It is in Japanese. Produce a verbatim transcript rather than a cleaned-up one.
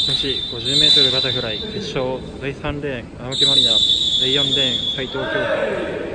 女子 ごじゅうメートル バタフライ決勝、だいさんレーン青木まりな、だいよんレーン斉藤京香。